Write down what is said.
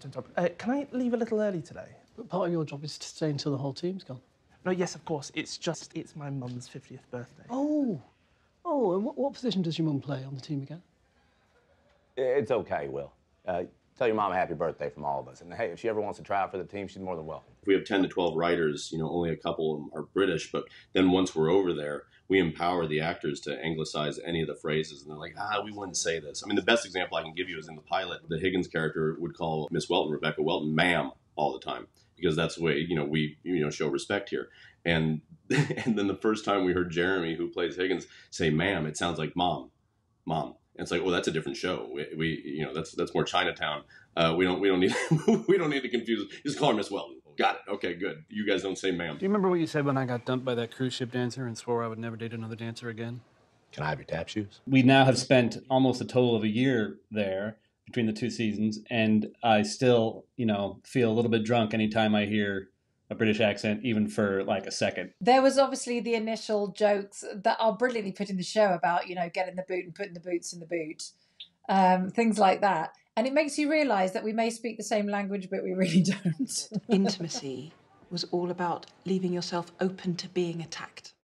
Can I leave a little early today? But part of your job is to stay until the whole team's gone. No, yes, of course. It's my mum's 50th birthday. Oh, and what position does your mum play on the team again? It's okay, Will. Tell your mom a happy birthday from all of us. And hey, if she ever wants to try out for the team, she's more than welcome. If we have 10 to 12 writers, only a couple of them are British, but then once we're over there, we empower the actors to anglicize any of the phrases. And they're like, we wouldn't say this. I mean, the best example I can give you is in the pilot, the Higgins character would call Miss Welton, Rebecca Welton, ma'am all the time, because that's the way, we show respect here. And then the first time we heard Jeremy, who plays Higgins, say ma'am, it sounds like mom. And it's like, that's a different show. We that's more Chinatown. We don't need we don't need to confuse. Just call her Miss Welton. Got it. Okay, good. You guys don't say ma'am. Do you remember what you said when I got dumped by that cruise ship dancer and swore I would never date another dancer again? Can I have your tap shoes? We now have spent almost a total of a year there between the two seasons, and I still, feel a little bit drunk anytime I hear a British accent, even for like a second. There was obviously the initial jokes that are brilliantly put in the show about, getting the boot and putting the boots in the boot, things like that. And it makes you realise that we may speak the same language, but we really don't. Intimacy was all about leaving yourself open to being attacked.